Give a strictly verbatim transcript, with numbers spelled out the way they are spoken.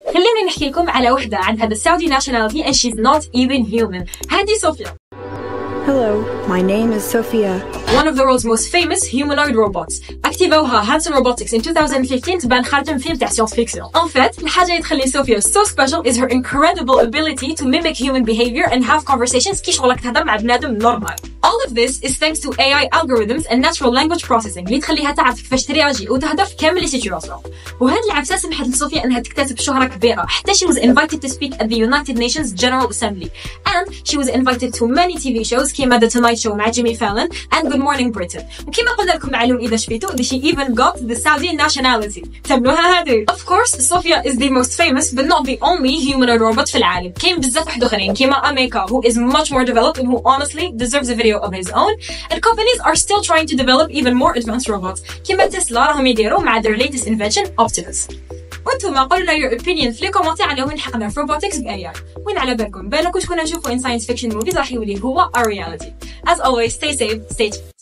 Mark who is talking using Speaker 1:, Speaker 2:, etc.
Speaker 1: خليني نحكي لكم على وحدة عندها the Saudi nationality and she's not even human. هذه صوفيا.
Speaker 2: Hello, my name is Sophia.
Speaker 1: One of the world's most famous humanoid robots. اكتيفوها Hanson Robotics in twenty fifteen تبان خارج فيلم تاع سيونس فيكسيون. En fait, الحاجة اللي تخلي صوفيا so special is her incredible ability to mimic human behavior and have conversations كي شغلك تهضر مع بنادم normal. All of this is thanks to A I algorithms and natural language processing اللي تخليها تعرف كيفاش ترياجي وتهضر في كامل السيتواسيون. وهذه العفسة سمحت لصوفيا انها تكتسب شهرة كبيرة حتى she was invited to speak at the United Nations General Assembly and she was invited to many T V shows كيما The Tonight Show مع Jimmy Fallon and Good Morning Britain. وكيما قلنا لكم معلوم إذا شفيتوا that she even got the Saudi nationality. تبنوها هذه. Of course, Sophia is the most famous but not the only humanoid robot في العالم. كاين بزاف واحد آخرين كيما Ameka who is much more developed and who honestly deserves a video of his own. And companies are still trying to develop even more advanced robots. كيما تسلا راهم يديروا مع their latest invention Optimus. وانتم قولوا لنا your opinion في الكومنتات على وين حقنا في robotics ب A I. وين على بالكم بالكم تكونوا نشوفوا in science fiction movies راح يولي هو our reality. As always, stay safe, stay tuned.